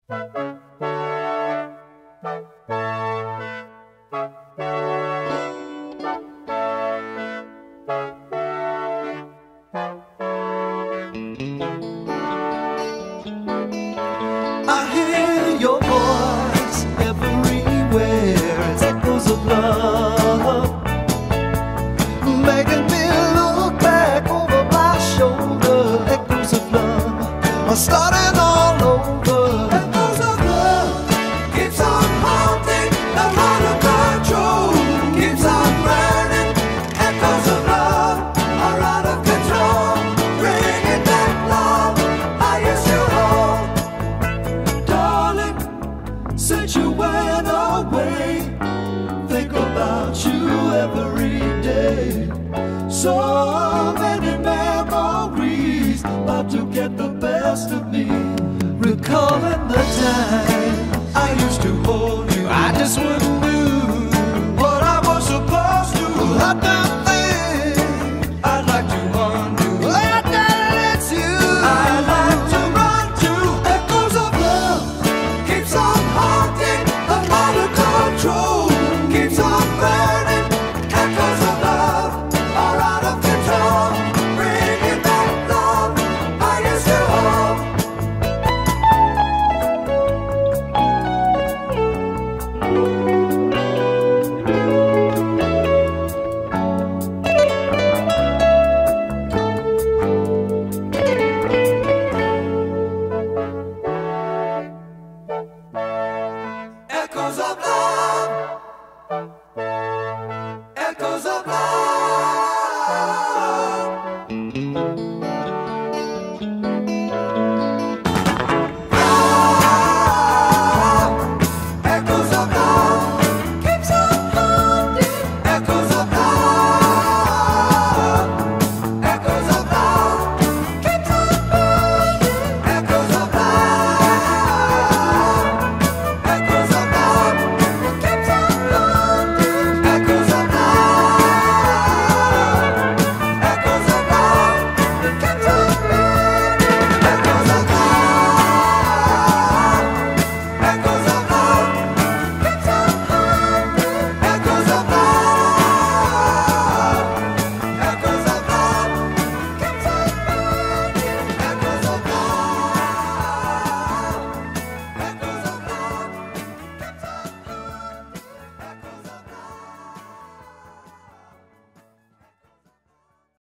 I hear your voice everywhere. It's echoes of love, making me look back over my shoulder. Echoes of love are starting all over. Echoes of love keeps on haunting, not out of control, keeps on burning. Echoes of love are out of control, bringing back love I used to hold. Darling, since you went away, think about you every day. So many memories about to get the best of me. Recalling the time I used to hold you, I just wouldn't do what I was supposed to. I